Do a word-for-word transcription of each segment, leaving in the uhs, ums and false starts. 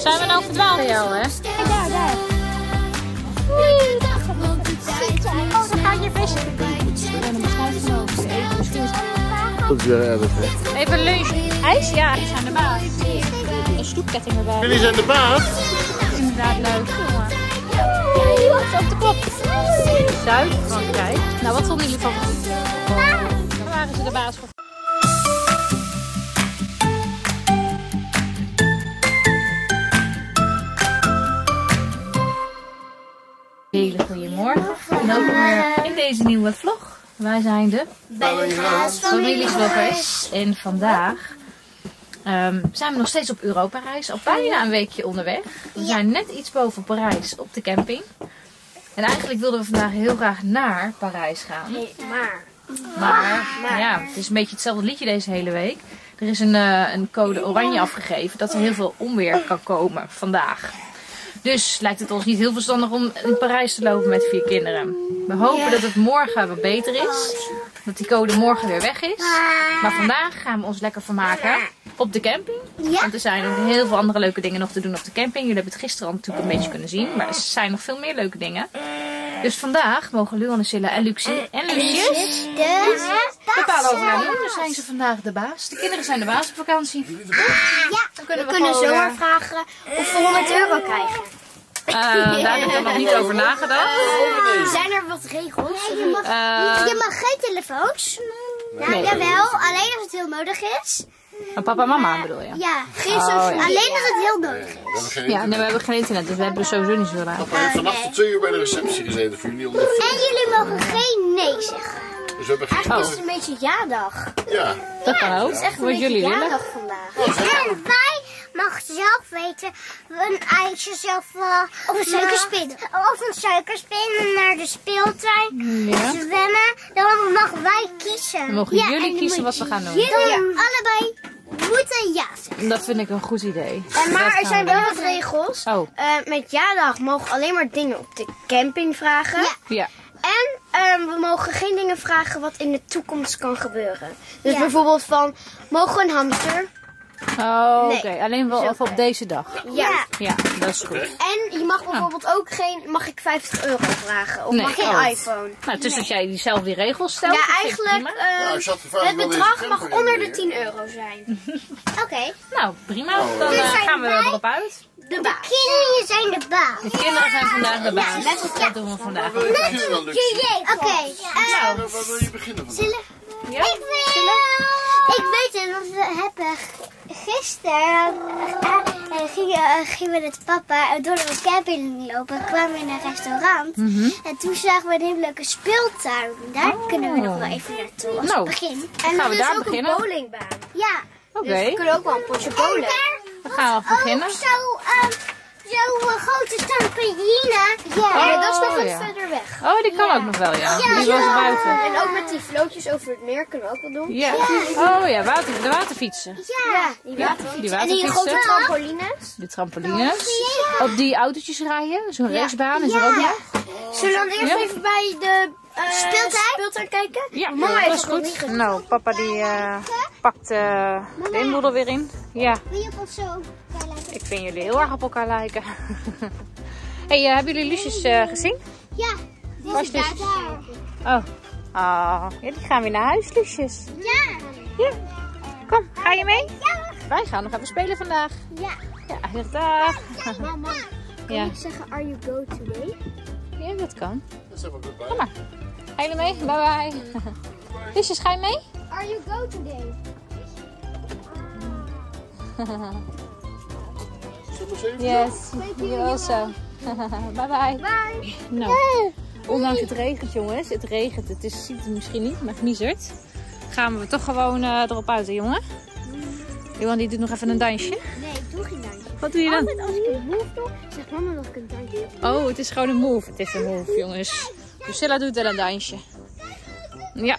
Zijn we nou verdwaald bij jou, hè? Kijk daar, daar. Oh, daar ga je vissen. Ik ben een besluit genomen. Misschien is Dat is weer erg, hè? even lunch. IJs? Ja, die zijn de baas. Een stoepketting erbij. Jullie zijn de baas? Inderdaad leuk. Ja, op de kop. Zuid-Frankrijk. Nou, wat vonden jullie van? Daar waren ze de baas voor. Hele goedemorgen. Welkom weer in deze nieuwe vlog. Wij zijn de familievloggers. En vandaag um, zijn we nog steeds op Europa-reis. Al bijna een weekje onderweg. We zijn net iets boven Parijs op de camping. En eigenlijk wilden we vandaag heel graag naar Parijs gaan. Nee, maar. Maar, maar ja, het is een beetje hetzelfde liedje deze hele week. Er is een, uh, een code oranje afgegeven dat er heel veel onweer kan komen vandaag. Dus lijkt het ons niet heel verstandig om in Parijs te lopen met vier kinderen. We hopen ja. dat het morgen wat beter is. Dat die code morgen weer weg is. Maar vandaag gaan we ons lekker vermaken op de camping. Ja. Want er zijn nog heel veel andere leuke dingen nog te doen op de camping. Jullie hebben het gisteren al natuurlijk een beetje kunnen zien. Maar er zijn nog veel meer leuke dingen. Dus vandaag mogen Luan en Silla en Lucie en Lucius bepalen wat we gaan doen. Dus zijn ze vandaag de baas. De kinderen zijn de baas op vakantie. Ja, Dan kunnen we, we kunnen gewoon, zomaar uh, vragen of we honderd euro krijgen. Uh, daar heb ik nog niet over nagedacht. Uh, zijn er wat regels? Nee, je, mag, Uh, je mag geen telefoons. Ja, Nee. jawel, alleen als het heel nodig is. En papa en mama bedoel je? Ja, geen Oh, social ja. alleen als het heel nodig We is. hebben geen Ja, nee, we hebben geen internet, dus we hebben er sowieso niet zo raar. Papa heeft vannacht tot twee uur bij de receptie gezeten voor jullie om de En jullie mogen geen nee zeggen. Dus we hebben geen... Eigenlijk is het een beetje ja-dag. Ja. Dat kan ook. Het is echt een Wat beetje jullie willen. ja-dag vandaag. En wij mogen zelf weten, een ijsje zelf uh, of een suikerspin. Of een suikerspin naar de speeltuin. Ja. Zwemmen, dan mogen wij kiezen. Dan mogen Ja, en jullie dan kiezen moet wat we gaan doen. Jullie allebei moeten ja zeggen. Dat vind ik een goed idee. En maar Dat er gaan zijn we wel doen. wat regels. Oh, Uh, met ja-dag mogen alleen maar dingen op de camping vragen. Ja. ja. En um, we mogen geen dingen vragen wat in de toekomst kan gebeuren. Dus Ja. bijvoorbeeld van, mogen we een hamster? Oh, Nee. oké. Alleen wel Zo even op deze dag. Ja. Ja, dat is goed. En je mag bijvoorbeeld ook geen, mag ik vijftig euro vragen? Of Nee. mag geen Oh. iPhone? Nou, dus als jij zelf die regels stelt. Ja, dat vind ik eigenlijk, prima. uh, Ja, ik zat gevraagd het wel deze bedrag mag camper onder in de weer. tien euro zijn. Oké. Nou, prima. Oh, Dan dus uh, zijn gaan we wij- erop uit. De baas. Kinderen zijn de baas. De kinderen zijn vandaag de baas. net als- Dat doen we vandaag. Waar wil je beginnen dan, Lucie? Oké. eh, Nou, Waar wil je beginnen vandaag? ja? Ik wil... Ik weet het, want we hebben gisteren uh, uh, gingen, uh, gingen we met papa door de camping lopen. Kwamen we in een restaurant. Mhm. En toen zagen we een hele leuke speeltuin. Daar kunnen we nog wel even naartoe als Nou. begin. En Gaan we er is daar ook beginnen? een bowlingbaan. Ja. Oké, Dus we kunnen ook wel een potje En bowlen. daar dan gaan we beginnen. ook zo, um, zo'n uh, grote trampoline. Ja. Ja, dat is nog Oh, wat ja. verder weg. Oh, die kan ook nog wel, ja. Die was buiten. En ook met die vlootjes over het meer kunnen we ook wel doen. Ja. Oh ja, water, de waterfietsen. Ja. Die Ja, water- die En die grote waterfietsen. trampolines. De trampolines. Op die autootjes rijden. Zo'n racebaan is er ook nog. Zullen we dan eerst Ja. even bij de uh, Speeltuin? speeltuin kijken? Ja, Mama dat heeft is het nog goed. niet gezien. Nou, papa die uh, pakt uh, de inboedel weer in. Ja, Wil je op ons zo kijken? ik vind jullie heel erg op elkaar lijken. Hey, uh, hebben jullie Lucius uh, gezien? Ja. Die Waar is is daar. Lucius? daar. Oh. Oh, ja, die gaan weer naar huis, Lucius. Ja. Ja. Kom, ga je mee? Ja. Wij gaan nog even spelen vandaag. Ja. Ja, zeg dag. Mama, kan Ja. ik zeggen, are you go today? Ja, dat kan. Dat is even goed bij. Kom maar. Ga je mee? Bye bye. Lucius, ga je mee? Are you go today? Zullen we eens even Yes, you also. Bye bye. Bye. Nou, ondanks het regent jongens, het regent, het is, ziet het misschien niet, maar gniezert. Gaan we toch gewoon uh, erop uit, hè, jongen? Johan die doet nog even een dansje. Nee, ik doe geen dansje. Wat doe je dan? Altijd als ik een move doe, zegt mama dat ik een dansje doe. Oh, het is gewoon een move. Het is een move, jongens. Priscilla doet wel een dansje. Ja.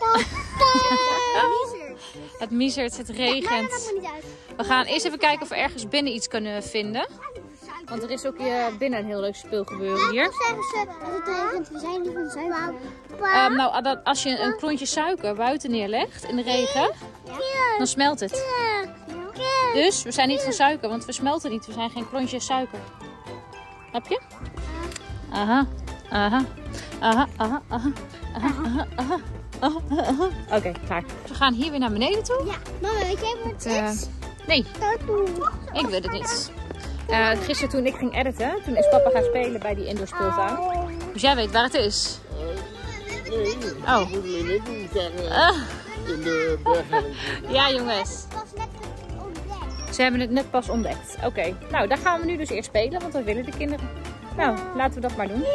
Het miezert, het regent. We gaan eerst even kijken of we ergens binnen iets kunnen vinden. Want er is ook hier binnen een heel leuk speelgebeuren hier. Zeggen ze dat het regent. We zijn niet van suiker. Um, nou, dat- als je een klontje suiker buiten neerlegt in de regen, dan smelt het. Dus we zijn niet van suiker, want we smelten niet. We zijn geen klontjes suiker. Snap je? Aha, aha, aha, aha, aha, aha, aha, aha, aha. Oké, okay, klaar. We gaan hier weer naar beneden toe. Ja, mama, weet jij wat het uh, is? Nee, ik weet het niet. Uh, gisteren toen ik ging editen, toen is papa gaan spelen bij die indoor speeltuin. Dus jij weet waar het is. Nee, oh. ik moet alleen niet doen. Uh. In de bergen. Ja, jongens. Ze hebben het net pas ontdekt. Oké, okay. Nou daar gaan we nu dus eerst spelen, want dat willen de kinderen. Nou, laten we dat maar doen.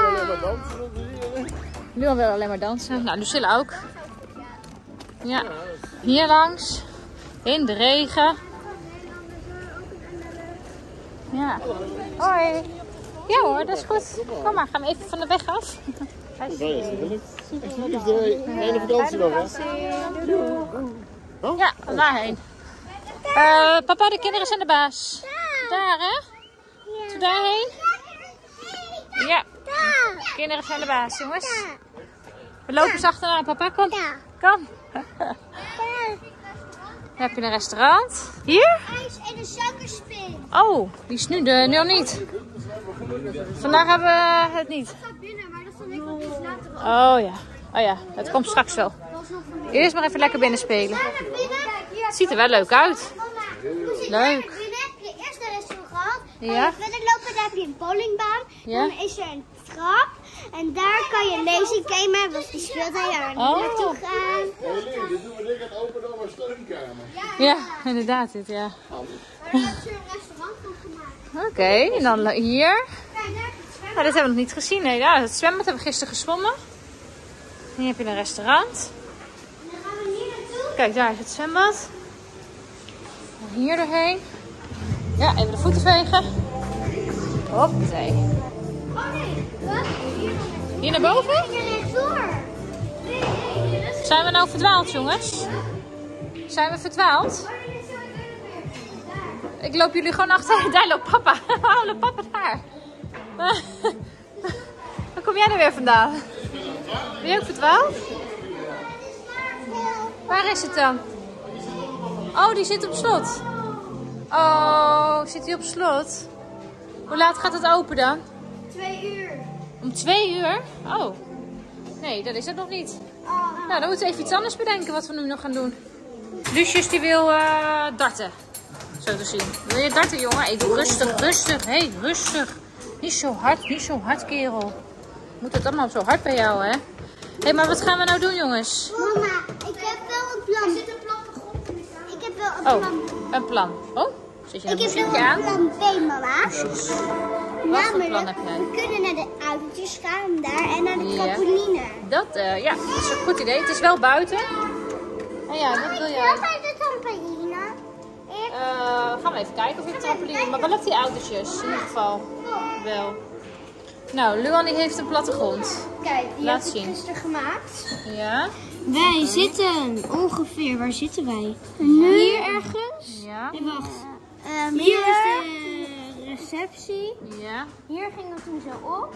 Luan wil alleen maar dansen. Nou, Lucilla ook. Ja, hier langs. In de regen. Ja. Hoi. Ja hoor, dat is goed. Kom maar, gaan we even van de weg af. Dat is gelukt. Alsjeblieft, de hele vakantie nog, hè? Ja, waarheen? Uh, papa, de kinderen zijn de baas. Daar, hè? Zo daarheen? Ja. De kinderen zijn de baas, jongens. We lopen eens achteraan, papa. Kom. Kom. Dan heb je een restaurant. Hier? IJs en een suikerspin. Oh, die is nu, de, nu al niet. Vandaag hebben we het niet. Ik ga binnen, maar dat zal ik nog iets later op. Oh ja. Oh ja, het komt straks wel. Eerst maar even lekker binnen spelen. Het ziet er wel leuk uit. Leuk. Binnen heb je eerst een restaurant. Ja. En verder lopen, daar heb je een bowlingbaan. Ja. Dan is er een trap. En daar kan je lezing gamen. Want die speelt hij daar Oh. naartoe gaan. Hé, Lien, dit doen we dik het open door mijn steunkamer. Ja, inderdaad dit, ja. Daar hebben ze een restaurant van gemaakt. Oké, okay, en dan hier. Kijk, daar heb je het zwembad. Nou, dat hebben we nog niet gezien. Nee, ja, het zwembad hebben we gisteren gezwommen. Hier heb je een restaurant. En dan gaan we hier naartoe. Kijk, daar is het zwembad. Hier doorheen. Ja, even de voeten vegen. Hoppatee. Oh nee, wat? Hier nog naartoe. Hier naar boven? Hier rechtdoor. Nee, nee, dat is... Zijn we nou verdwaald, jongens? Zijn we verdwaald? Ik loop jullie gewoon achter. Daar loopt papa. Oh, loopt papa daar. Waar kom jij er weer vandaan? Ben je ook verdwaald? Waar is het dan? Oh, die zit op slot. Oh, zit die op slot? Hoe laat gaat het open dan? Twee uur. Om twee uur? Oh. Nee, dat is het nog niet. Oh. Nou, dan moeten we even iets anders bedenken wat we nu nog gaan doen. Lucius die wil uh, darten. Zo te zien. Wil je darten, jongen? Hey, doe rustig, rustig. Hé, hey, rustig. Niet zo hard, niet zo hard, kerel. Moet het allemaal zo hard bij jou, hè? Hé, hey, maar wat gaan we nou doen, jongens? Mama, ik heb wel een plan. Er zit een plattegrond in de kamer. Ik heb wel een Oh, plan. een plan. Oh, zit je een Ik heb muziekje wel aan? een plan B, mama. Precies. Wat voor plan heb jij? We kunnen naar de autootjes gaan daar en naar de Ja. trampoline. Dat, uh, ja, dat is een goed idee. Het is wel buiten. En ja, wat wil Ik jij? wil naar de trampoline. Ik... Uh, gaan we even kijken of je de trampoline... Maar wel op die autootjes, in ieder geval. Wel. Nou, Luan die heeft een plattegrond. Kijk, die Laat heb ik zien. gisteren gemaakt. Ja. Wij zitten ongeveer, waar zitten wij? Hier ergens. Ja. Nee, wacht. Hier is de receptie. Ja. Hier gingen we toen zo op.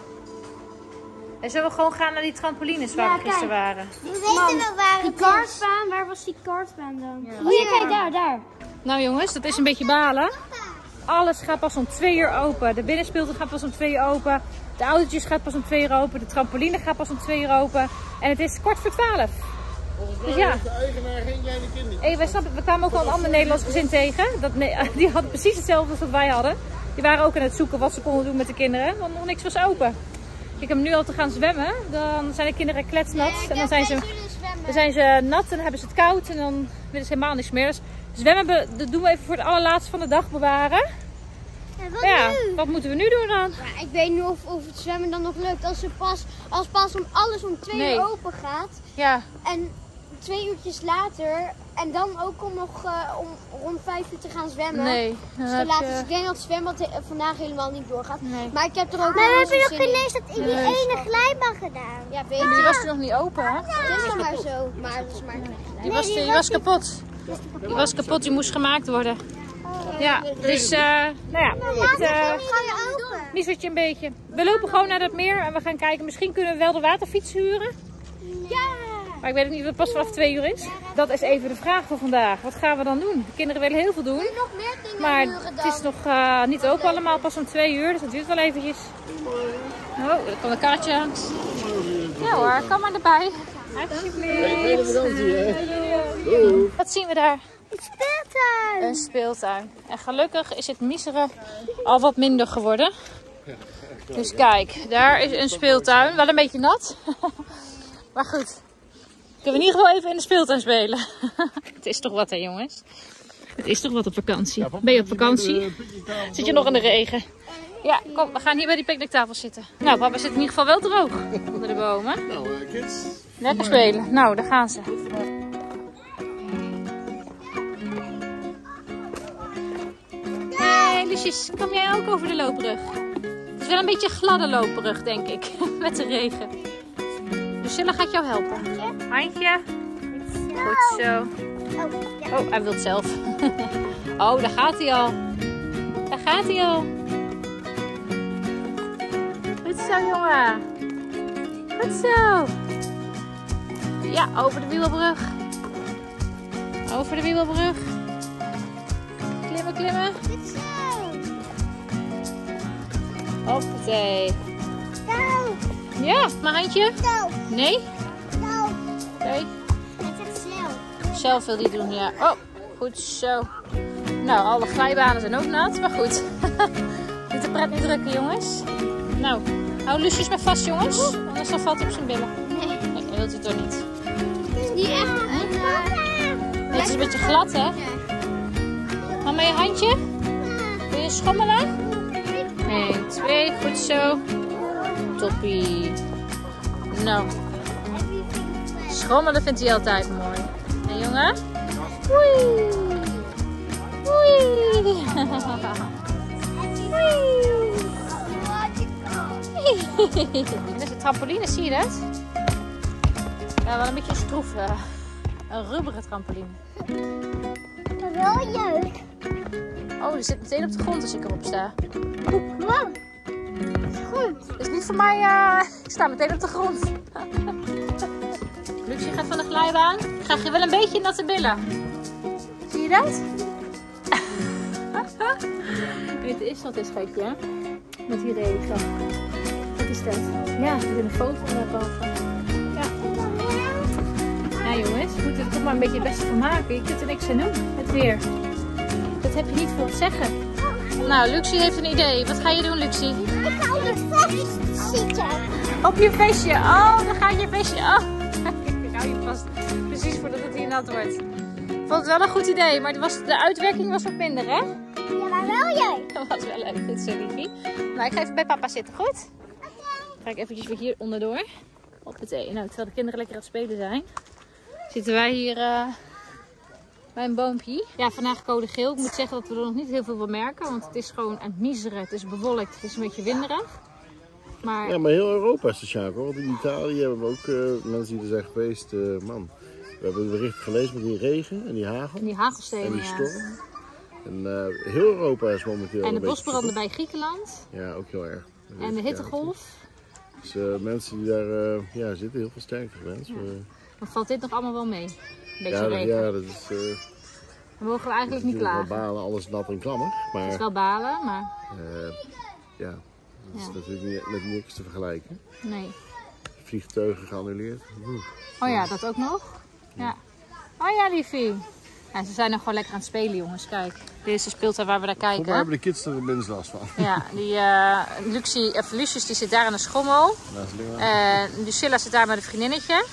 En zullen we gewoon gaan naar die trampolines waar Ja, we gisteren kijk. waren? We weten wel waar die kartbaan, waar was die kartbaan dan? Ja. Hier, kijk daar, daar. Nou jongens, dat is een beetje balen. Alles gaat pas om twee uur open. De binnenspeeltuin gaat pas om twee uur open. De autootjes gaat pas om twee uur open. De trampoline gaat pas om twee uur open. En het is kwart voor twaalf. Dus ja. De eigenaar geen kleine kinderen. Hey, wij snappen, we kwamen ook wel een ander Nederlands gezin tegen. Dat, nee, die hadden precies hetzelfde als wat wij hadden. Die waren ook aan het zoeken wat ze konden doen met de kinderen. Want nog niks was open. Ik heb nu al te gaan zwemmen. Dan zijn de kinderen kletsnat. En dan zijn ze, dan zijn ze nat en dan hebben ze het koud. En dan willen ze helemaal niks meer. Dus zwemmen dat doen we even voor het allerlaatste van de dag bewaren. En wat Ja, nu? wat moeten we nu doen dan? Ja, ik weet niet of, of het zwemmen dan nog lukt als, er pas, als pas om alles om twee Nee. uur open gaat. Ja, En twee uurtjes later. En dan ook om nog uh, om rond vijf uur te gaan zwemmen. nee. Dan Dus te heb laat. je- Dus ik denk dat het zwembad he- vandaag helemaal niet doorgaat. Nee. Maar ik heb er ook Maar we wel hebben nog zin geen in. lees dat in die Nee. ene glijbaan gedaan. Ja, weet Die je. was er nog niet open, hè? Het is nog maar zo. Maar het is maar Die was, die was kapot. Die was kapot, die moest gemaakt worden. Ja, dus eh, nou ja, het, eh, Ga je open? miezertje een beetje. We lopen gewoon naar dat meer en we gaan kijken. Misschien kunnen we wel de waterfiets huren. Ja. Maar ik weet ook niet of het pas vanaf twee uur is. Dat is even de vraag voor vandaag. Wat gaan we dan doen? De kinderen willen heel veel doen. Nog meer dingen Maar huren dan? het is nog uh, niet open allemaal, pas om twee uur. Dus dat duurt wel eventjes. Oh, er komt een kaartje langs. Ja hoor, kom maar erbij. Alsjeblieft. Wat zien we daar? Een speeltuin. Een speeltuin. En gelukkig is het miseren al wat minder geworden. Dus kijk, daar is een speeltuin. Wel een beetje nat. Maar goed. Kunnen we in ieder geval even in de speeltuin spelen. Het is toch wat hè jongens. Het is toch wat op vakantie. Ben je op vakantie? Zit je nog in de regen? Ja, kom, we gaan hier bij die picknicktafel zitten. Nou, papa zit in ieder geval wel droog onder de bomen. Nou, uh, kids. Lekker spelen. Nou, daar gaan ze. Hey, Lucius, kom jij ook over de loopbrug? Het is wel een beetje een gladde loopbrug, denk ik. Met de regen. Lucilla gaat jou helpen. Handje. Goed zo. Oh, hij wil het zelf. Oh, daar gaat hij al. Daar gaat hij al. Goed zo, jongen. Goed zo. Ja, over de wiebelbrug. Over de wiebelbrug. Klimmen, klimmen. Goed zo. Hoppatee. Zo. Ja, mijn handje. Zo. Nee? Zo. Oké. Het is snel. Zelf wil die doen, ja. Oh, goed zo. Nou, alle glijbanen zijn ook nat, maar goed. Niet de pret niet drukken, jongens. Nou, hou Lucius maar vast, jongens. Anders dan valt hij op zijn billen. Nee. Nee, dat wilt hij toch niet. Het is niet echt een... Uh... Het is een beetje glad, hè? Mama, je handje? Wil je schommelen? één, twee, goed zo. Toppie. Nou. Schommelen vindt hij altijd mooi. En jongen? Oei. Oei. Dit is een trampoline, zie je dat? Ja, wel een beetje stroef. Uh, een rubberen trampoline. Wel jeuk. Oh, die zit meteen op de grond als ik erop sta. Wow. Goed. Dat is niet voor mij, uh, ik sta meteen op de grond. Lucie gaat van de glijbaan. Ik krijg je wel een beetje natte billen. Zie je dat? Dit is wat is gek, ja? Met die regen. Wat is dat? Ja, er zit een foto daarboven. Ja. Ja jongens, we moeten er toch maar een beetje het beste van maken. Je kunt er niks aan doen, het weer. Dat heb je niet voor te zeggen. Nou, Lucie heeft een idee. Wat ga je doen, Lucie? Ik ga op een feestje zitten. Op je vestje. Oh, dan gaat je vestje. Oh. Ik hou je vast. Precies voordat het hier nat wordt. Ik vond het wel een goed idee, maar het was, de uitwerking was wat minder, hè? Ja, maar wel jij. Dat was wel leuk. Goed zo, liefie. Nou, ik ga even bij papa zitten, goed? Oké. Ga ik eventjes weer hier onderdoor. Op het thee. Nou, terwijl de kinderen lekker aan het spelen zijn, zitten wij hier uh, bij een boompje. Ja, vandaag code geel. Ik moet zeggen dat we er nog niet heel veel van merken, want het is gewoon aan het miseren. Het is bewolkt, het is een beetje winderig. Maar... Ja, maar heel Europa is de sjaak hoor. Want in Italië hebben we ook uh, mensen die er zijn geweest. Uh, man, we hebben een bericht gelezen met die regen en die hagel. En die hagelstenen, en die ja. storm. En uh, heel Europa is momenteel En de een beetje bosbranden bij verstopt. Griekenland. Ja, ook heel erg. En de hittegolf. Dus uh, mensen die daar uh, ja, zitten, heel veel sterkte mensen. Ja. Uh, Dan valt dit nog allemaal wel mee. Een beetje ja, dat, regen. ja, dat is... Uh, Dan mogen we eigenlijk niet natuurlijk klagen. wel balen, alles nat en klammer. Maar Het is wel balen, maar uh, ja, dat is Ja. natuurlijk niet, met niks te vergelijken. nee. Vliegtuigen geannuleerd. Oeh. Oh ja, dat ook nog. Ja. Oh ja, liefie. Ja, ze zijn nog gewoon lekker aan het spelen, jongens. Kijk, dit is de speeltuin waar we naar Volgens mij kijken. hebben de kids er het minst last van. Ja, die uh, Lucie, of Lucius die zit daar in de schommel. Naast Leeuwen. En Lucilla zit daar met een vriendinnetje.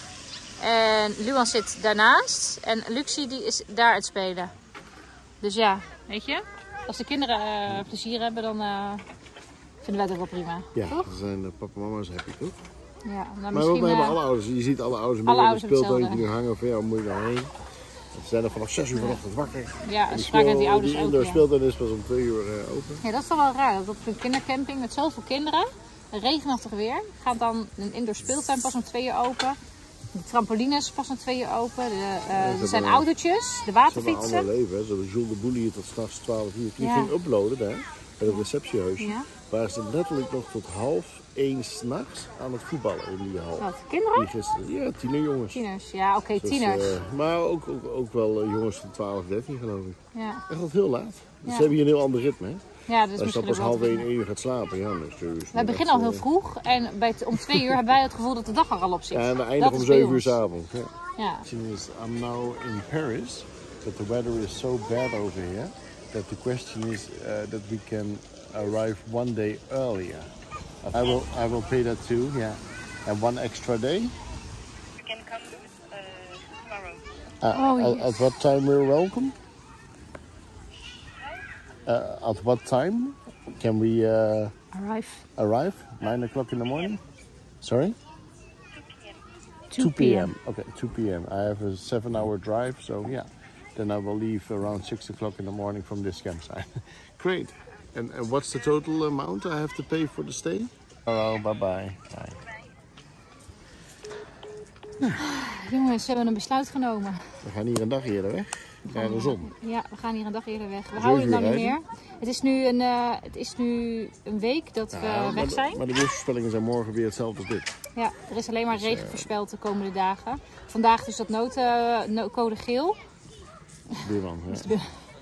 En Luan zit daarnaast. En Lucie die is daar aan het spelen. Dus ja, weet je. Als de kinderen uh, plezier hebben, dan uh, vinden wij het ook wel prima. Ja, Toch? dan zijn de papa en mama's happy toch? Ja, nou, Maar misschien, ook hebben uh, alle ouders. Je ziet alle ouders alle meer in de ouders hebben speeltuin die hetzelfde. nu hangen van ja, waar moet je nou heen? Ze zijn er vanaf zes uur vanochtend wakker. ja, En een die spraak met die speel- ouders die ook. indoor Ja. speeltuin is pas om twee uur uh, open. Ja, dat is toch wel raar. Dat op een kindercamping met zoveel kinderen, regenachtig weer, gaat dan een indoor speeltuin pas om twee uur open. De trampolines pas om twee uur open. De, uh, ze er zijn hebben- autootjes, de Ze hebben een waterfietsen. ander leven. Hè. Ze hebben Jules de Boelie tot s'nachts twaalf uur. Die Ja. ging uploaden daar. bij het receptiehuisje, Ja. waren ze letterlijk nog tot half één 's nachts aan het voetballen in die hal. Wat, kinderen? Die gisteren, ja, tienerjongens. Tieners, ja, oké, okay, Dus, tieners. uh, maar ook, ook, ook wel uh, jongens van twaalf, dertien geloof ik. Ja, Echt tot heel laat. Dus Ja. ze hebben hier een heel ander ritme. Hè? ja, dat is Als je dan misschien pas ook half wel één, te één uur gaat slapen, ja, dan is het... We beginnen al heel vroeg en bij het, om twee uur hebben wij het gevoel dat de dag er al op zit. Ja, en we Dat eindigen om is bij zeven uur ons. 's avonds. Ja. Ja. The thing is, I'm now in Paris, but the weather is so bad over here that the question is uh, that we can arrive one day earlier. I will, I will pay that too, yeah. And one extra day. You can come uh, tomorrow. Uh, Oh, at, yes. at what time we're welcome? Uh, at what time can we uh, Arrive. arrive? Nine o'clock in the morning? Sorry? two p m Okay, two p m I have a seven hour drive, so yeah. Then I will leave around six o'clock in the morning from this campsite. Great. And, and what's the total amount I have to pay for the stay? Oh, bye bye. Bye. Jongens, we hebben een besluit genomen. We gaan hier een dag eerder weg. Naar de zon. Ja, we gaan hier een dag eerder weg. We Zeven houden het uur nou niet rijden. meer. Het is nu een, uh, het is nu een week dat we Ja, maar weg de- zijn. Maar de weersvoorspellingen zijn morgen weer hetzelfde als dit. Ja, er is alleen maar regen voorspeld de komende dagen. Vandaag dus dat nood, uh, no- code geel. Buurman, ja.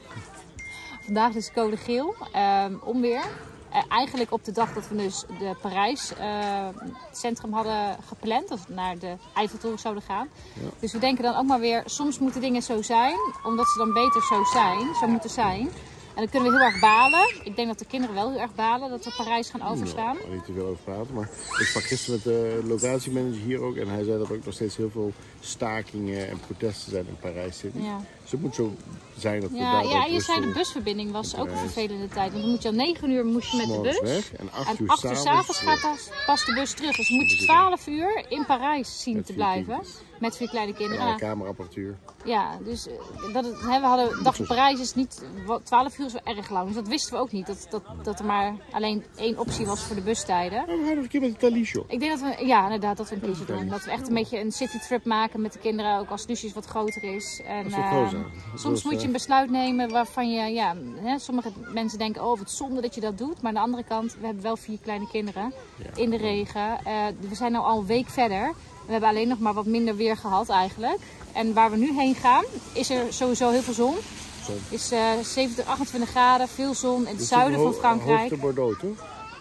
Vandaag is code geel, um, onweer. Uh, eigenlijk op de dag dat we dus de Parijs uh, centrum hadden gepland, of naar de Eiffeltoren zouden gaan. Ja. Dus we denken dan ook maar weer, soms moeten dingen zo zijn, omdat ze dan beter zo zijn, zo moeten zijn. En dan kunnen we heel erg balen. Ik denk dat de kinderen wel heel erg balen dat we Parijs gaan overstaan. Nou, niet te veel over praten, maar ik sprak gisteren met de locatiemanager hier ook en hij zei dat er ook nog steeds heel veel stakingen en protesten zijn in Parijs City. Ja. Dus het moet zo zijn dat we Ja, daar ja, ook en je zei de rustig busverbinding was ook een Parijs. vervelende tijd. Want dan moet je om negen uur moest je met de morgens bus. weg en acht En uur acht uur s'avonds s'avonds gaat pas, pas de bus terug. Dus dan moet je twaalf uur in Parijs zien Met te vier blijven. kindjes. Met vier kleine kinderen. Ja, Ja, kamerapparatuur. dus eh, dat het, hè, we hadden dag van Parijs is niet, wat- twaalf uur is wel erg lang. Dus dat wisten we ook niet. Dat, dat, dat er maar alleen één optie was voor de bustijden. Ja, we gaan nog een keer met de Thalys. Ik denk dat we, ja, inderdaad, dat we een keertje Oké. doen. Dat we echt een beetje een citytrip maken met de kinderen. Ook als Lucius wat groter is. En, Dat is wel eh, groot, hè? Dat soms is, moet je eh, een besluit nemen waarvan je, ja, hè, sommige mensen denken, oh wat zonde dat je dat doet. Maar aan de andere kant, we hebben wel vier kleine kinderen in de regen. Uh, we zijn nu al een week verder. We hebben alleen nog maar wat minder weer gehad eigenlijk. En waar we nu heen gaan, is er sowieso heel veel zon. Zo. Is uh, zevenentwintig, achtentwintig graden, veel zon in het Dit is zuiden ho- van Frankrijk. Hoogte Bordeaux, toch?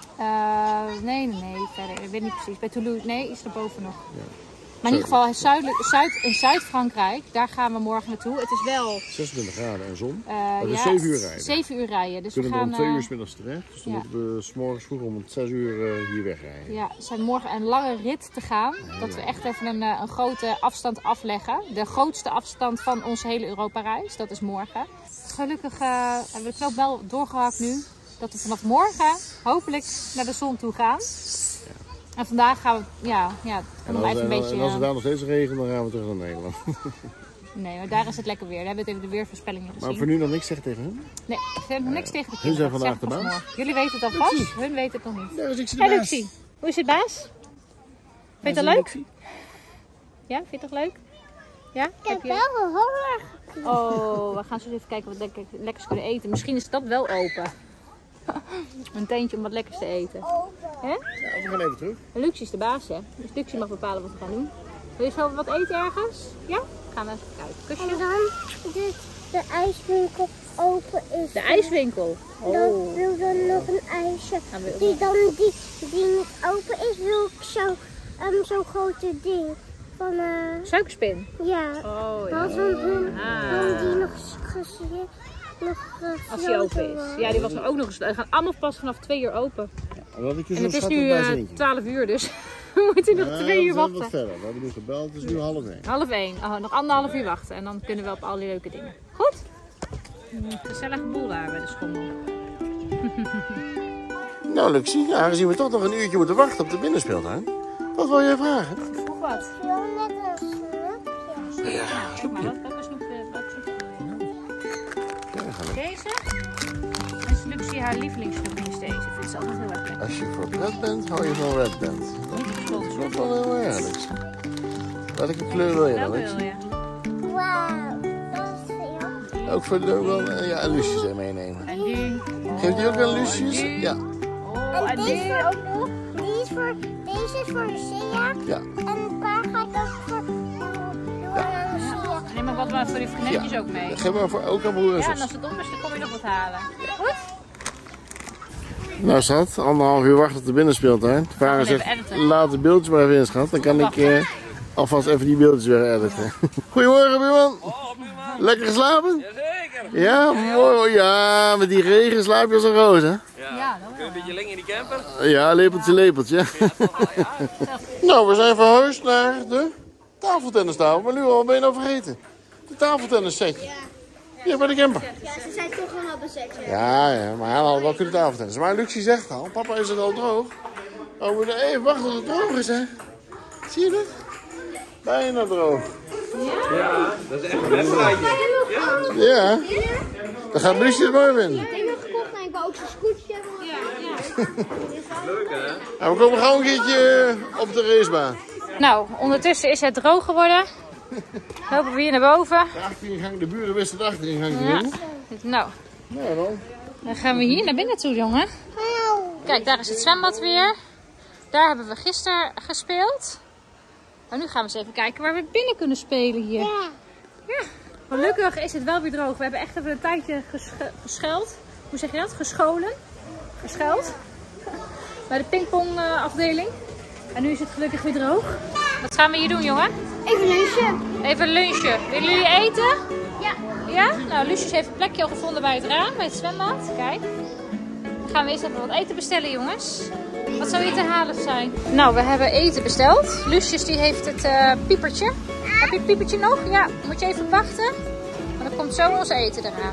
Uh, nee, nee, nee, verder. Ik weet niet precies. Bij Toulouse, nee, is er boven nog. Ja. Maar in ieder geval zuidelijk, Zuid, in Zuid-Frankrijk, daar gaan we morgen naartoe. Het is wel zesentwintig graden en zon. uh, Dat is ja, zeven uur rijden. zeven uur rijden. Dus We we kunnen gaan, er om twee uh, uur 's middags terecht. Dus dan ja. moeten we 's morgens vroeg om zes uur uh, hier wegrijden. ja, het zijn morgen een lange rit te gaan. Dat we echt even een, uh, een grote afstand afleggen. De grootste afstand van onze hele Europa-reis. Dat is morgen. Gelukkig uh, hebben we de knoop wel doorgehakt nu. Dat we vanaf morgen hopelijk naar de zon toe gaan. En vandaag gaan we, ja, ja En om als, even een en, beetje... en als het uh, daar nog steeds regent, dan gaan we terug naar Nederland. Nee, maar daar is het lekker weer. Daar hebben we even de weervoorspellingen gezien. Maar voor nu nog niks zeggen tegen hun? Nee, ik heb nog niks tegen de Hun kinderen. zijn Dat vandaag zeg ik de pas baas. morgen. Jullie weten het alvast, hun weten het nog niet. Ja, dus ik zit Hey ernaast. Luxie, hoe is het baas? Vind je het leuk? Ja, vind je het toch leuk? Ja? Ik heb wel honger. Oh, we gaan zo even kijken wat we lekker, lekkers kunnen eten. Misschien is dat wel open. Een tentje om wat lekkers te eten. Hè? Ja, we gaan even terug. En Luxie is de baas, hè? Dus Luxie mag bepalen wat we gaan doen. Wil je zo wat eten ergens? Ja? Gaan we even kijken. En Kusje? dan de, de ijswinkel open is. De ijswinkel. Dan Oh. wil dan nog een ijsje. Gaan we- Die dan die, die niet open is, wil ik zo, um, zo'n grote ding. Van eh Suikerspin. ja. Oh, Dan zo'n ding. Ah. Dan die nog gesloten. Nog Als die open is. Ja, die was er ook nog eens. Die gaan allemaal pas vanaf twee uur open. En dat ik je En zo het is schattig nu bij uh, zijn eentje. twaalf uur, dus we moeten nog Ja, twee uur we zijn wat wachten. verder. We hebben nu gebeld, het is nu half één. Half één. Oh, nog anderhalf uur wachten en dan kunnen we op al die leuke dingen. Goed? Een gezellige boel daar bij de schommel. Nou, Luxie, aangezien we toch nog een uurtje moeten wachten op de binnenspeeltuin. Wat wil jij vragen? Vroeg wat. Zo net een snoepje. Ja, Kijk maar, wat, welke snoep, eh, welke snoep wil je? ja, gaan we. Deze? Is Luxie haar lievelingssnoepje is deze. Vindt ze altijd heel erg lekker. Als je voor red bent, hou je van red bent. Niet op school. Dat is wel heel erg, Luxie. Welke kleur wil je dan, Welke wil Luxie? je? Wauw, dat is veel. Ook voor de wel, ja, en Lucie zijn meenemen. En die. Geeft die ook aan Lucius? Ja. Oh, en die ook nog? Die is voor, deze is voor Lucia. Ja. En een paar ga ik ook voor Lucia. Neem maar wat maar voor die vriendinnetjes Ja. ook mee. Geef maar voor ook aan broer en Ja, zus. en als het om is, dan kom je nog wat halen. Goed? Nou schat, anderhalf uur wachten op de binnenspeeltuin. De vader even zegt, editen. laat de beeldjes maar even in schat. Dan kan ik eh, alvast even die beeldjes weer editen. Goedemorgen buurman. Lekker geslapen? Jazeker. Ja, mooi. Ja, met die regen slaap je als een roos hè? Ja, Ja, dat kun je wel. een beetje lang in die camper? Ja, lepeltje, lepeltje. Nou, we zijn verhuisd naar de tafeltennistafel. Maar nu al, wat ben je nou vergeten? De tafeltennis setje. Ja, bij de camper. Ja, ze zijn toch allemaal bezet. Ja, ja, maar hij had wel kunnen tafeltennis. Maar Lucie zegt al, papa is het al droog. Oh, we moeten even wachten tot het droog is, hè. Zie je dat? Bijna droog. Ja, dat is echt een wedstrijdje. Ja. Ja, dan gaat Lucie het mooi vinden. Ik heb hem gekocht en ik wou ook zijn scootje hebben. Leuk hè? Nou, we komen gauw een keertje op de racebaan. Nou, ondertussen is het droog geworden. Lopen we hier naar boven. De achteringang, de buren wisten de achteringang te Ja. vinden. Nou, Nou dan. dan gaan we hier naar binnen toe, jongen. Kijk, daar is het zwembad weer. Daar hebben we gisteren gespeeld. Maar nu gaan we eens even kijken waar we binnen kunnen spelen hier. Ja. Gelukkig is het wel weer droog. We hebben echt even een tijdje gesche geschuild. Hoe zeg je dat? Gescholen. Geschuild. Bij de pingpongafdeling. En nu is het gelukkig weer droog. Wat gaan we hier doen, jongen? Even lunchen. Even lunchen. Willen jullie eten? Ja. Ja? Nou, Lucius heeft een plekje al gevonden bij het raam, bij het zwembad. Kijk. Dan gaan we eerst even wat eten bestellen, jongens. Wat zou hier te halen zijn? Nou, we hebben eten besteld. Lucius die heeft het uh, piepertje. Heb je het piepertje nog? Ja, moet je even wachten. Maar dan komt zo ons eten eraan.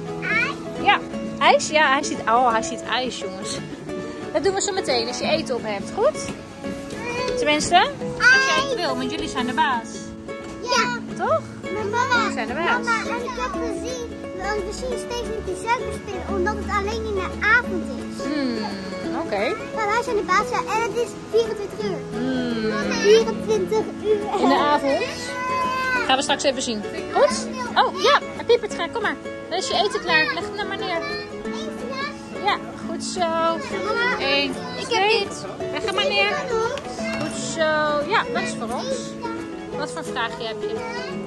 Ja, ijs? Ja, hij ziet, oh, hij ziet ijs, jongens. Dat doen we zo meteen als je eten op hebt, goed? Tenminste, als jij het wil, want jullie zijn de baas. Ja. Toch? Maar mama, We zijn de baas. mama, en ik heb gezien, we zien steeds niet die suikerspin, omdat het alleen in de avond is. Hmm, oké. Okay. Maar wij zijn de baas ja, en het is vierentwintig uur. Hmm. vierentwintig uur. In de avond? Gaan we straks even zien. Goed? Oh, ja, een piepertje, kom maar. Dan is je eten klaar. Leg het nou maar neer. Ja, goed zo. Eén, twee. Leg het maar neer. Goed zo. Ja, dat is voor ons. Wat voor vraagje heb je?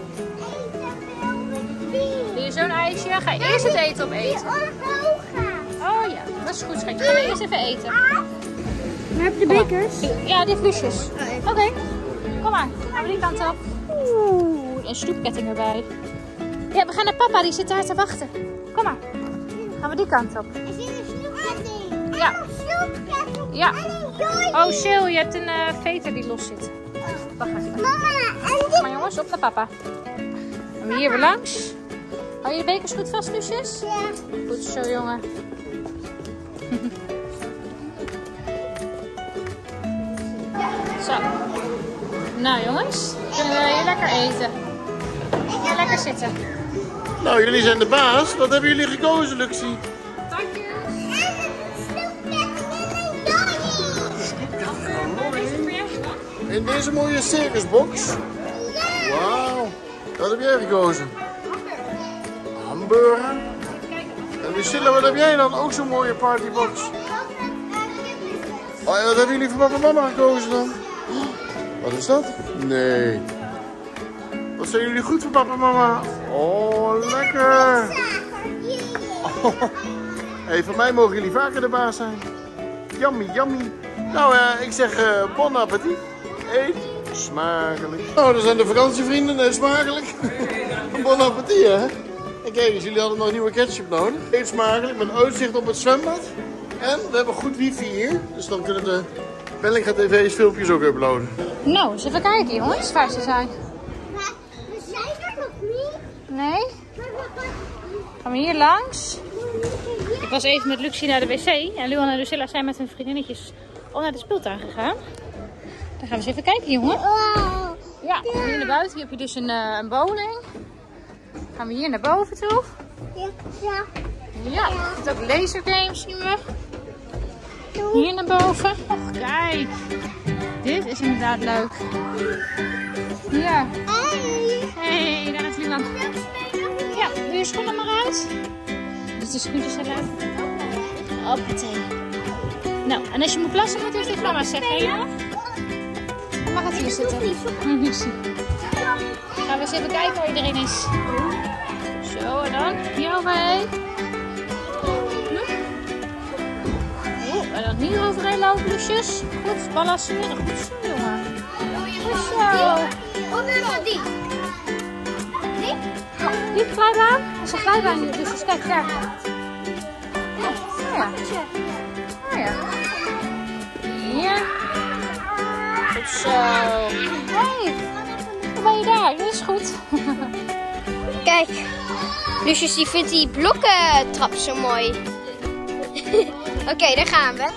Wil je zo'n ijsje? Ga je eerst het eten opeten? Oh ja, dat is goed, schatje. Gaan we eerst even eten. Maar heb je de bekers? Ja, die vliesjes. Oké, okay. Kom maar. Gaan we die kant op. Oeh, een snoepketting erbij. Ja, we gaan naar papa, die zit daar te wachten. Kom maar. Gaan we die kant op. Er zit een snoepketting. Ja. En een snoepketting. Ja. En een joy. Oh, Sil, je hebt een uh, veter die los zit. Wacht even. Mama, en Kom maar jongens, op naar papa. Gaan we hier weer langs. Hou je de bekers goed vast, Lucius? Ja. Goed zo, jongen. Zo. Nou jongens, kunnen we hier lekker eten. Ja, lekker zitten. Nou, jullie zijn de baas. Wat hebben jullie gekozen, Lucie? Dank je. In deze mooie circusbox. Wauw. Wat heb jij gekozen? Hamburger. En Lucilla, wat heb jij dan? Ook zo'n mooie partybox. Oh, en wat hebben jullie voor papa en mama gekozen dan? Wat is dat? Nee. Wat zijn jullie goed voor papa en mama? Oh, lekker. Oh. Hey, van mij mogen jullie vaker de baas zijn. Yummy, yummy. Nou, uh, ik zeg uh, bon appetit. Eet smakelijk. Nou, dat zijn de vakantievrienden. Uh, smakelijk. Bon appetit, hè? En kijk eens, jullie hadden nog nieuwe ketchup nodig. Eet smakelijk, met uitzicht op het zwembad. En we hebben goed wifi hier. Dus dan kunnen de Bellinga T V's filmpjes ook uploaden. Nou, eens even kijken jongens, waar ze zijn. Maar we zijn er nog niet. Nee? Maar we Gaan we hier langs? Ik was even met Lucie naar de wc. En Luan en Lucilla zijn met hun vriendinnetjes al naar de speeltuin gegaan. Dan gaan we eens even kijken, jongen. Wow. Ja, hier naar buiten. Hier heb je dus een, uh, een bowling. Gaan we hier naar boven toe. Ja, ja. Ja, er zit ook lasergames zien we. Hier naar boven. Och, kijk. Dit is inderdaad leuk. Ja. Hey. Hé, hey, daar is Luan. Ja, doe je schoenen maar uit. Dit is goed, is Hoppatee. Nou, en als je moet plassen, moet je tegen mama zeggen. Ja? Mag het hier zitten? Lucie. Gaan we eens even kijken waar iedereen is. Zo, en dan hier overheen. Oh, en dan hier overheen lopen, Lucius. Goed, balanceren. Goed zo, jongen. Goed zo. Hoe wil je die? Die? Die glijbaan? Dat is een glijbaan hier, dus kijk daar. Ja. Ja. Oh, ja. Ja. Goed zo. Hey, hoe ben je daar? Dat is goed. Kijk, Lucius die vindt die blokkentrap zo mooi. Oké, okay, daar gaan we.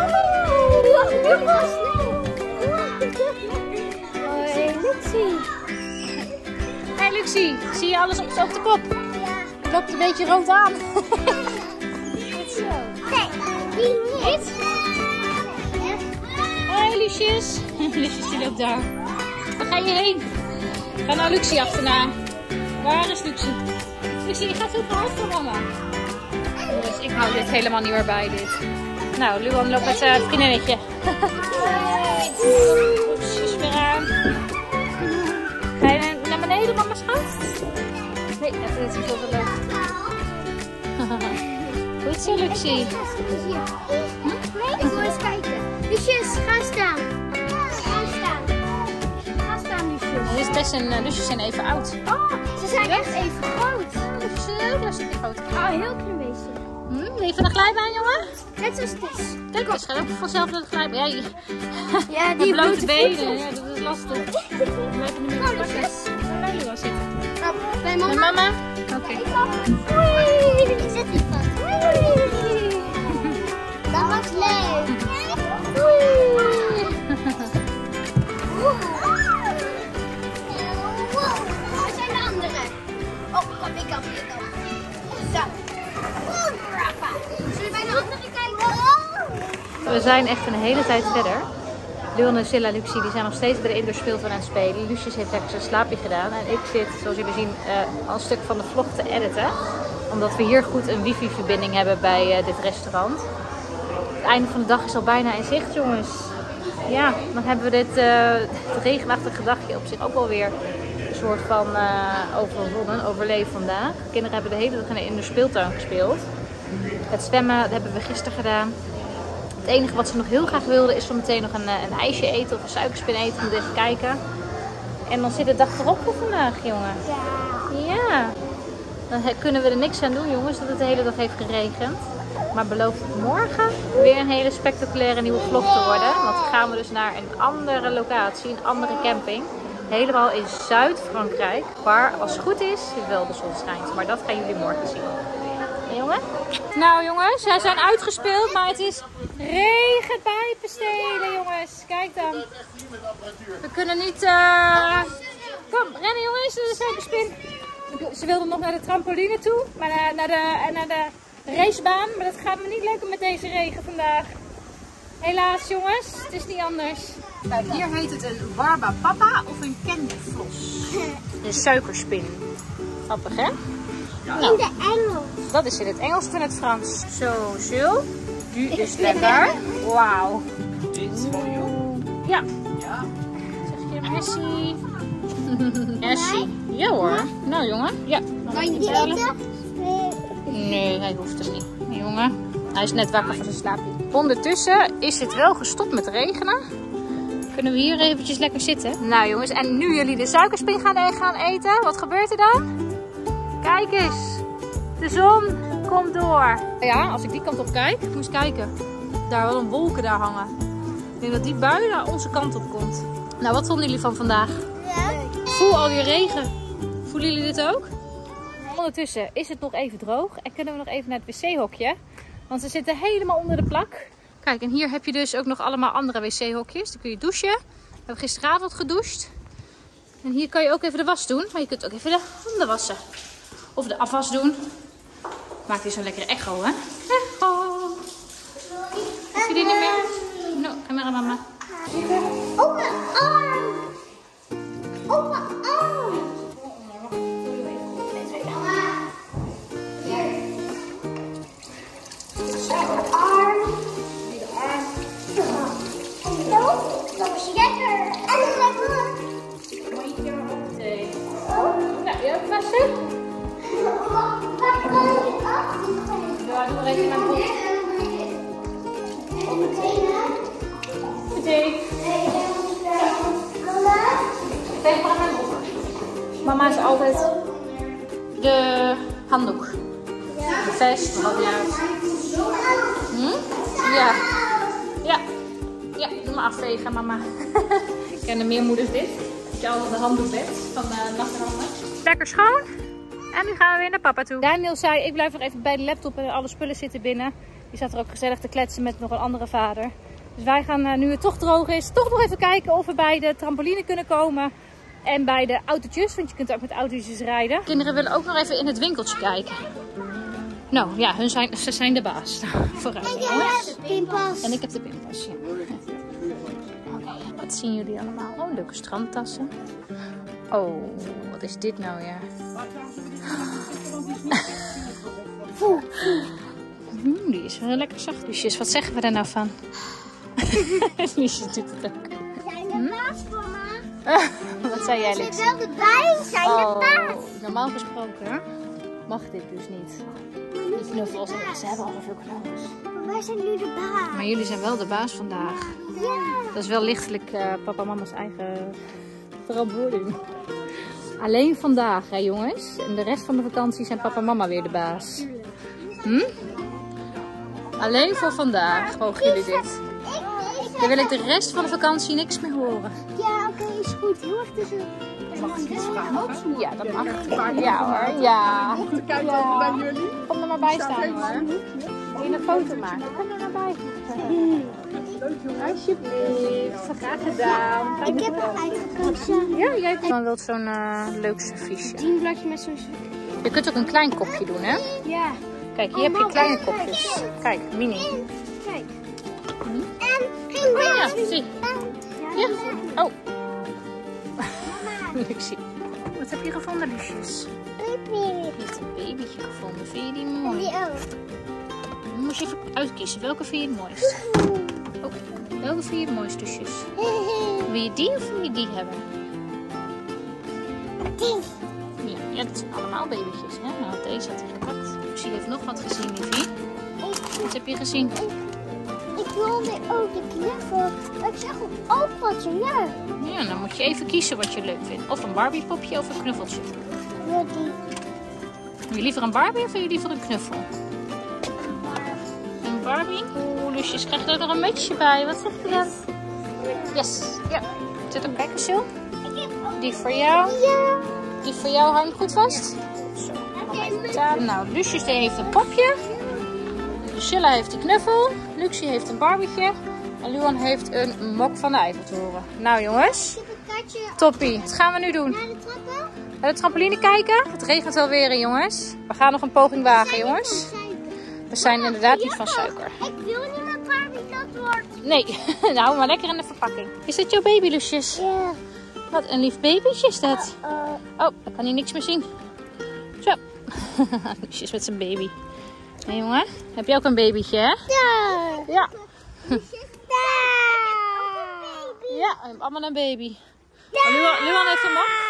Hoi, Luxie. Hey Luxie, zie je alles op, op de kop? Het loopt een beetje rood aan. Goed zo. Kijk, die niet. Hoi Lucius. Lucius die loopt daar. Waar ga je heen? Ga naar Luxie achterna. Waar is Luxie? Luxie, je gaat heel hard voor mama. Dus ik hou dit helemaal niet meer bij dit. Nou, Luan loopt met zijn vriendinnetje. Zus weer aan. Ga je naar beneden, mama schat? Nee, dat is niet zo leuk. Goed zo, Luxie. Hm? Ik wil eens kijken. Lucius, ga staan. Ga staan. Ga staan, Lucius. Dit is best een, uh, Lucius zijn even oud. Oh, ze zijn echt even groot. Lucius is een heel klein stukje groot. Oh, heel klein beetje. Hm, even een glijbaan, jongen? Net zoals het is. Kijk, het gaat ook vanzelf naar de glijbaan. Ja, je... Ja, die blote blote benen. Ja, dat is lastig. We blijven nu met de Waar wil je wel zitten? Oh, bij Met mama. mama? Oké. Okay. Oei, ik zit hier vast. Oei. Dat was leuk. Oei. Waar zijn de anderen? Oh, kom ik af, ik af. Zo. Zullen we bij de anderen kijken? We zijn echt een hele tijd verder. Leon en Silla, Luxie, die zijn nog steeds bij de indoor speeltuin aan het spelen. Lucius heeft lekker zijn slaapje gedaan. En ik zit, zoals jullie zien, uh, al een stuk van de vlog te editen. Omdat we hier goed een wifi-verbinding hebben bij uh, dit restaurant. Het einde van de dag is al bijna in zicht, jongens. Ja, dan hebben we dit, uh, dit regenachtige dagje op zich ook wel weer een soort van uh, overwonnen, overleefd vandaag. De kinderen hebben de hele dag in de indoor speeltuin gespeeld. Het zwemmen dat hebben we gisteren gedaan. Het enige wat ze nog heel graag wilden is zo meteen nog een, een ijsje eten of een suikerspin eten. We moeten even kijken. En dan zit de dag erop voor vandaag, jongen. Ja. Ja. Dan kunnen we er niks aan doen, jongens, dat het de hele dag heeft geregend. Maar belooft het morgen weer een hele spectaculaire nieuwe vlog te worden. Want dan gaan we dus naar een andere locatie, een andere camping. Helemaal in Zuid-Frankrijk. Waar, als het goed is, wel de zon schijnt. Maar dat gaan jullie morgen zien. Jongen? Nou jongens, zij zijn uitgespeeld, maar het is regenpijpen stelen, jongens. Kijk dan. We kunnen niet... Uh... Kom, rennen jongens, de suikerspin. Ze wilden nog naar de trampoline toe, maar naar, naar, de, naar de racebaan. Maar dat gaat me niet lukken met deze regen vandaag. Helaas jongens, het is niet anders. Kijk, hier heet het een warba papa of een candyfloss. Een suikerspin. Grappig hè? Nou, in de Engels. Dat is in het Engels of in het Frans. Zo, zo. Nu is lekker. Wauw. Ja. Zeg je Messi? Messi. Ja hoor. Nou jongen. Ja. Kan je die eten? Nee, hij hoeft het niet. Jongen. Hij is net wakker van zijn slaapje. Ondertussen is het wel gestopt met regenen. Kunnen we hier eventjes lekker zitten. Nou jongens, en nu jullie de suikerspin gaan, gaan eten, wat gebeurt er dan? Kijk eens, de zon komt door. Ja, als ik die kant op kijk, moet eens kijken. Daar wel een wolken daar hangen. Ik denk dat die bui naar onze kant op komt. Nou, wat vonden jullie van vandaag? Ja. Voel alweer regen. Voelen jullie dit ook? Ondertussen is het nog even droog en kunnen we nog even naar het wc-hokje. Want ze zitten helemaal onder de plak. Kijk, en hier heb je dus ook nog allemaal andere wc-hokjes. Dan kun je douchen. We hebben gisteravond gedoucht. En hier kan je ook even de was doen. Maar je kunt ook even de handen wassen. Of de afwas doen. Maakt hier zo'n lekkere echo, hè? Echo. Heb je die niet meer? Nou, camera mama. Oh, mijn arm. Oh, mijn arm. Zo, lekker. En lekker. Mondje op thee. Nou, je hebt wassen? Waar kan ik af? Ja, doe maar even mijn boek. Thee. Tegen maar mijn boek. Mama is altijd de handdoek. De vest, wat ja. Hm? Ja. Ja. Ja, doe maar afvegen, mama. Ik ken de meer moeders dit. Dat je altijd de handdoek bent van de natte handen. Lekker schoon. En nu gaan we weer naar papa toe. Daniel zei, ik blijf nog even bij de laptop en alle spullen zitten binnen. Die zat er ook gezellig te kletsen met nog een andere vader. Dus wij gaan, uh, nu het toch droog is, toch nog even kijken of we bij de trampoline kunnen komen. En bij de autootjes, want je kunt ook met autootjes rijden. Kinderen willen ook nog even in het winkeltje kijken. Nou ja, hun zijn, ze zijn de baas. Vooruit. Ik heb de pinpas. En ik heb de pinpas. Ja. Okay, wat zien jullie allemaal? Oh, leuke strandtassen. Oh, wat is dit nou ja? Mm, die is wel lekker zacht. Lusjes, wat zeggen we daar nou van? Lusjes doet het ook. Zijn de baas voor me? Wat zei jij, Ze Lex? zijn erbij, zijn de Oh, baas. normaal gesproken mag dit dus niet. Die knuffels, ze hebben al zoveel knuffels. Maar wij zijn nu de baas. Maar jullie zijn wel de baas vandaag. Ja. Dat is wel lichtelijk uh, papa en mama's eigen verantwoording. Alleen vandaag, hè jongens. En de rest van de vakantie zijn papa en mama weer de baas. Hm? Alleen voor vandaag mogen jullie dit. Dan wil ik de rest van de vakantie niks meer horen. Ja, oké, okay, is goed. Heel erg tussen. Mag ik iets vragen? Ja, dat mag. Ja hoor, ja. Ja. Bij jullie? Kom er maar bij staan hoor. Wil je een foto maken? Kom er maar bij. Alsjeblieft. Graag gedaan. Ik heb hem uitgekozen. Ja, jij dan wilt zo'n uh, leuk serviesje. Tien bladje met zo'n. Je kunt ook een klein kopje doen, hè? Ja. Kijk, hier heb je kleine kopjes. Kijk, mini. Kijk. Hm? En geen Oh ja, zie. Ja. Oh. Mama. Ik zie. Wat heb je gevonden, Lusjes? Baby. Je hebt een babytje gevonden. Vind je die mooi? Die ook. Dan moet je even uitkiezen. Welke vind je het mooist? Oh, welke vind je het mooist, Lusjes? Wil je die of wil je die hebben? Die. Ja, ja, dat zijn allemaal babytjes, hè? Nou, deze had hij gepakt. Lucie heeft nog wat gezien, liefie. Wat heb je gezien? Ik wilde ook de knuffel. Maar ik zag ook wat zo ja. Ja, dan moet je even kiezen wat je leuk vindt. Of een Barbie popje of een knuffeltje. Ik wil die. Wil je liever een Barbie of wil je liever een knuffel? Een Barbie? Oeh, Lusjes, krijg je er nog een mutsje bij? Wat zeg je dan? Yes. Ja. Zet hem kijken, Sil. Die voor jou. Ja. Die voor jou, hou hem goed vast. Zo, mama even betalen. Nou, Lusjes die heeft een popje. Lucilla heeft die knuffel. Luxie heeft een Barbietje. En Luan heeft een mok van de Eiffeltoren. Nou jongens, Ik heb een katje toppie. Wat gaan we nu doen? naar de trappen. Bij de trampoline kijken? Het regent wel weer, jongens. We gaan nog een poging wagen, jongens. We zijn inderdaad niet van suiker. Ik wil niet met Barbie dat wordt. Nee, nou maar lekker in de verpakking. Is dit jouw baby, Lusjes? Ja. Wat een lief babytje is dat. Uh, Oh, dan kan hij niks meer zien. Zo. Lusjes met zijn baby. Hé jongen, heb je ook een babytje, hè? ja. Ja. Baby. Ja, we hebben allemaal een baby. Oh, Luan, Luan heeft hem ook.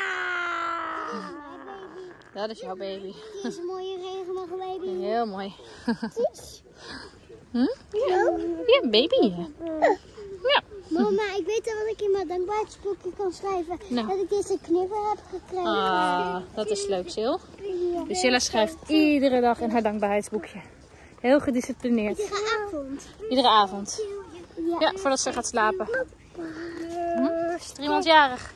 Dat is jouw baby. Die is een mooie regenboog baby. Heel mooi. Hm? Ja. Ja, een baby. Ja. Mama, ik weet al wat ik in mijn dankbaarheidsboekje kan schrijven. Nou. Dat ik deze knuffel heb gekregen. Ah, dat is leuk, Sil. Ja. Lucilla schrijft iedere dag in haar dankbaarheidsboekje. Heel gedisciplineerd. Iedere avond. Iedere avond. Ja. Ja, voordat ze gaat slapen. Hm? Is er iemand jarig?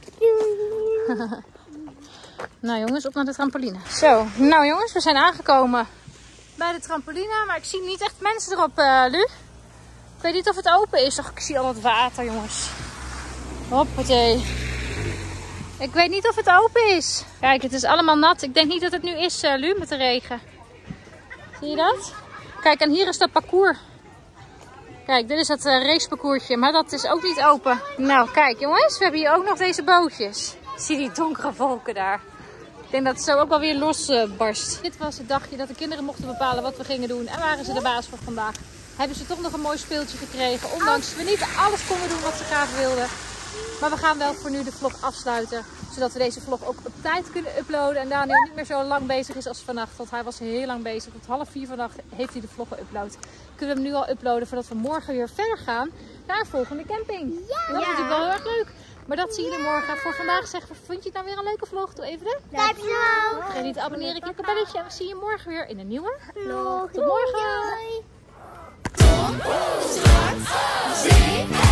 Nou jongens, op naar de trampoline. Zo, nou jongens, we zijn aangekomen bij de trampoline. Maar ik zie niet echt mensen erop, uh, Lu. Ik weet niet of het open is. Och, ik zie al wat water, jongens. Hoppatee. Ik weet niet of het open is. Kijk, het is allemaal nat. Ik denk niet dat het nu is, uh, Lu, met de regen. Zie je dat? Kijk, en hier is dat parcours. Kijk, dit is het uh, raceparcoursje, maar dat is ook niet open. Nou, kijk jongens, we hebben hier ook nog deze bootjes. Zie die donkere wolken daar. Ik denk dat het zo ook wel weer los uh, barst. Dit was het dagje dat de kinderen mochten bepalen wat we gingen doen. En waren ze de baas voor vandaag. hebben ze toch nog een mooi speeltje gekregen. Ondanks we niet alles konden doen wat ze graag wilden. Maar we gaan wel voor nu de vlog afsluiten. Zodat we deze vlog ook op tijd kunnen uploaden. En Daniel niet meer zo lang bezig is als vannacht. Want hij was heel lang bezig. Tot half vier vannacht heeft hij de vlog geüpload. Kunnen we hem nu al uploaden voordat we morgen weer verder gaan naar de volgende camping. Ja. Dat is natuurlijk wel heel erg leuk. Maar dat zien jullie morgen. Voor vandaag zeggen we, vond je het nou weer een leuke vlog? Doe even de duimpje omhoog. Vergeet niet te abonneren, klik op het belletje. En we zien je morgen weer in een nieuwe vlog. Tot morgen. Doei.